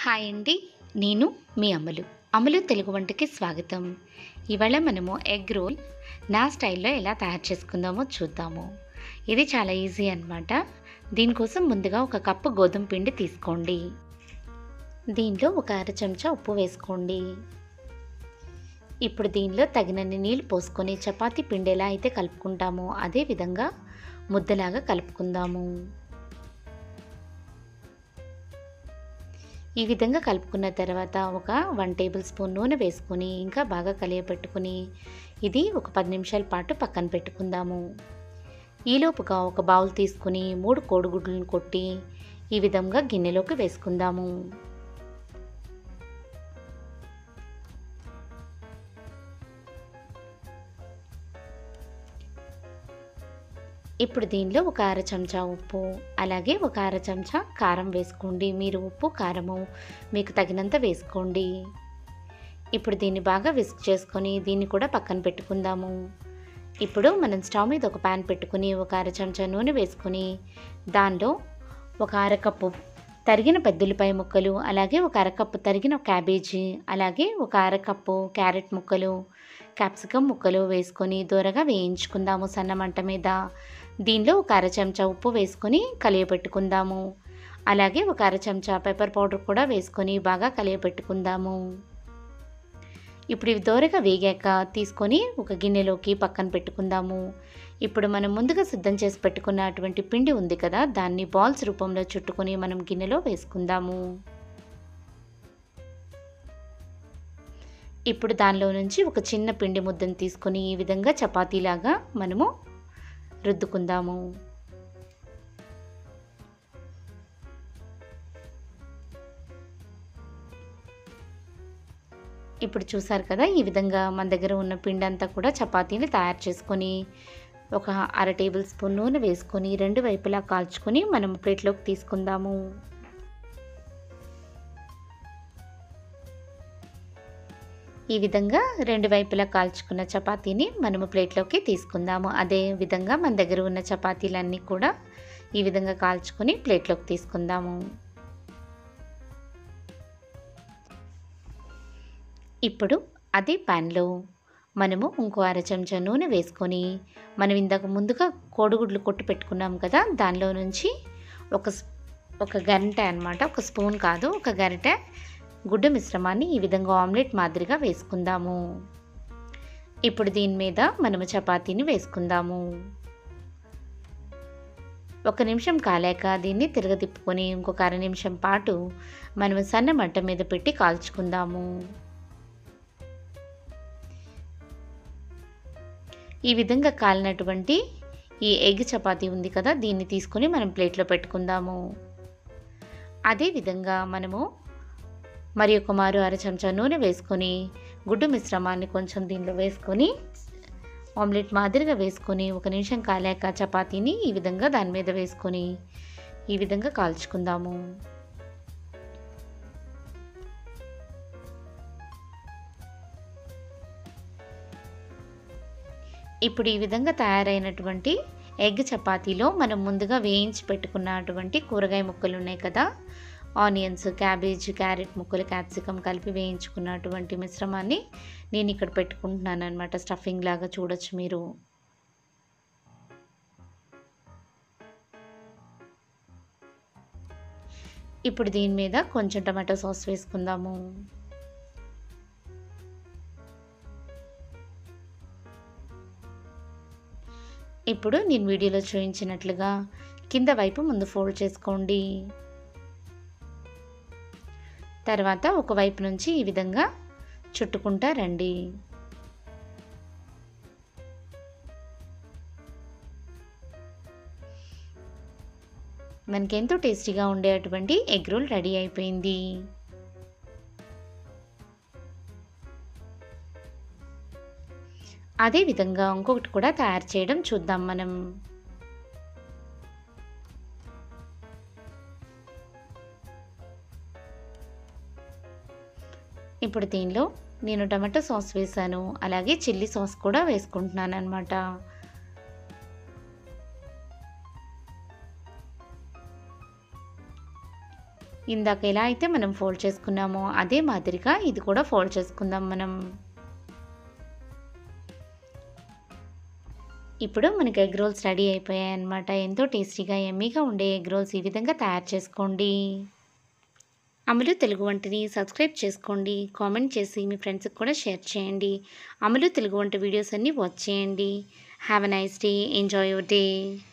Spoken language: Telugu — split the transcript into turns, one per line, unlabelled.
హాయ్ అండి. నేను మీ అమ్మలు. అమ్మలు తెలుగు వంటకి స్వాగతం. ఇవాళ మనము ఎగ్ రోల్ నా స్టైల్‌లో ఎలా తయారు చేసుకుందామో చూద్దాము. ఇది చాలా ఈజీ అన్నమాట. దీనికోసం ముందుగా ఒక కప్పు గోధుమ పిండి తీసుకోండి. దీనిలో ఒక అర చెంచా ఉప్పు వేసుకోండి. ఇప్పుడు దీనిలో తగినన్ని నీళ్ళు పోసుకొని చపాతీ పిండి ఎలా అయితే కలుపుకుంటామో అదే విధంగా ముద్దలాగా కలుపుకుందాము. ఈ విధంగా కలుపుకున్న తర్వాత ఒక 1 టేబుల్ స్పూన్ నూనె వేసుకొని ఇంకా బాగా కలియపెట్టుకుని ఇది ఒక 10 నిమిషాల పాటు పక్కన పెట్టుకుందాము. ఈలోపుగా ఒక బౌల్ తీసుకుని 3 కోడిగుడ్లను కొట్టి ఈ విధంగా గిన్నెలోకి వేసుకుందాము. ఇప్పుడు దీనిలో ఒక అర చెంచా ఉప్పు అలాగే ఒక అర చెంచా కారం వేసుకోండి. మీరు ఉప్పు కారము మీకు తగినంత వేసుకోండి. ఇప్పుడు దీన్ని బాగా విస్క్ చేసుకొని దీన్ని కూడా పక్కన పెట్టుకుందాము. ఇప్పుడు మనం స్టవ్ మీద ఒక ప్యాన్ పెట్టుకుని ఒక అర చెంచా నూనె వేసుకొని దానిలో ఒక అరకప్పు తరిగిన పెద్దుల్లిపాయ ముక్కలు అలాగే ఒక అరకప్పు తరిగిన క్యాబేజీ అలాగే ఒక అరకప్పు క్యారెట్ ముక్కలు క్యాప్సికమ్ ముక్కలు వేసుకొని దూరగా వేయించుకుందాము సన్న మంట మీద. దీనిలో ఒక అర చెంచా ఉప్పు వేసుకొని కలియపెట్టుకుందాము. అలాగే ఒక అర చెంచా పెప్పర్ పౌడర్ కూడా వేసుకొని బాగా కలియపెట్టుకుందాము. ఇప్పుడు ఇవి దోరగా వేగాక తీసుకొని ఒక గిన్నెలోకి పక్కన పెట్టుకుందాము. ఇప్పుడు మనం ముందుగా సిద్ధం చేసి పెట్టుకున్నటువంటి పిండి ఉంది కదా, దాన్ని బాల్స్ రూపంలో చుట్టుకొని మనం గిన్నెలో వేసుకుందాము. ఇప్పుడు దానిలో నుంచి ఒక చిన్న పిండి ముద్దను తీసుకొని ఈ విధంగా చపాతీలాగా మనము రుద్దుకుందాము. ఇప్పుడు చూసారు కదా, ఈ విధంగా మన దగ్గర ఉన్న పిండి అంతా కూడా చపాతీని తయారు చేసుకొని ఒక అర టేబుల్ స్పూన్ నూనె వేసుకొని 2 వైపులా కాల్చుకొని మనం ప్లేట్లోకి తీసుకుందాము. ఈ విధంగా 2 వైపులా కాల్చుకున్న చపాతీని మనము ప్లేట్లోకి తీసుకుందాము. అదే విధంగా మన దగ్గర ఉన్న చపాతీలన్నీ కూడా ఈ విధంగా కాల్చుకొని ప్లేట్లోకి తీసుకుందాము. ఇప్పుడు అదే ప్యాన్లో మనము ఇంకో అర చెంచా నూనె వేసుకొని మనం ఇందాక ముందుగా కోడిగుడ్లు కొట్టి పెట్టుకున్నాం కదా, దానిలో నుంచి ఒక గరిటె అన్నమాట, ఒక స్పూన్ కాదు ఒక గరిటె గుడ్డు మిశ్రమాన్ని ఈ విధంగా ఆమ్లెట్ మాదిరిగా వేసుకుందాము. ఇప్పుడు దీని మీద మనము చపాతీని వేసుకుందాము. 1 నిమిషం కాలాక దీన్ని తిరగతిప్పుకొని ఇంకొక అర నిమిషం పాటు మనము సన్న మంట మీద పెట్టి కాల్చుకుందాము. ఈ విధంగా కాలినటువంటి ఈ ఎగ్ చపాతీ ఉంది కదా, దీన్ని తీసుకొని మనం ప్లేట్లో పెట్టుకుందాము. అదే విధంగా మనము మరి ఒక మారు అర చెంచా నూనె వేసుకొని గుడ్డు మిశ్రమాన్ని కొంచెం దీనిలో వేసుకొని ఆమ్లెట్ మాదిరిగా వేసుకొని 1 నిమిషం కాలాక చపాతీని ఈ విధంగా దాని మీద వేసుకొని ఈ విధంగా కాల్చుకుందాము. ఇప్పుడు ఈ విధంగా తయారైనటువంటి ఎగ్ చపాతీలో మనం ముందుగా వేయించి పెట్టుకున్నటువంటి కూరగాయ ముక్కలు ఉన్నాయి కదా, ఆనియన్స్, క్యాబేజ్, క్యారెట్ ముక్కలు, క్యాప్సికమ్ కలిపి వేయించుకున్నటువంటి మిశ్రమాన్ని నేను ఇక్కడ పెట్టుకుంటున్నాను అనమాట. స్టఫింగ్ లాగా చూడొచ్చు మీరు. ఇప్పుడు దీని మీద కొంచెం టమాటో సాస్ వేసుకుందాము. ఇప్పుడు నేను వీడియోలో చూపించినట్లుగా కింద వైపు ముందు ఫోల్డ్ చేసుకోండి. తర్వాత ఒక వైపు నుంచి ఈ విధంగా చుట్టుకుంటా రండి. మనకి ఎంతో టేస్టీగా ఉండేటువంటి ఎగ్ రోల్ రెడీ అయిపోయింది. అదే విధంగా ఇంకొకటి కూడా తయారు చేయడం చూద్దాం మనం. ఇప్పుడు దీనిలో నేను టమాటో సాస్ వేసాను, అలాగే చిల్లీ సాస్ కూడా వేసుకుంటున్నాను అన్నమాట. ఇందాక ఎలా అయితే మనం ఫోల్డ్ చేసుకున్నామో అదే మాదిరిగా ఇది కూడా ఫోల్డ్ చేసుకుందాం మనం. ఇప్పుడు మనకి ఎగ్ రోల్స్ రెడీ అయిపోయాయన్నమాట. ఎంతో టేస్టీగా యమ్మీగా ఉండే ఎగ్ రోల్స్ ఈ విధంగా తయారు చేసుకోండి. అమలు తెలుగు వంటని సబ్స్క్రైబ్ చేసుకోండి. కామెంట్ చేసి మీ ఫ్రెండ్స్కి కూడా షేర్ చేయండి. అమలు తెలుగు వంట వీడియోస్ అన్నీ వాచ్ చేయండి. Have a nice day. Enjoy your day.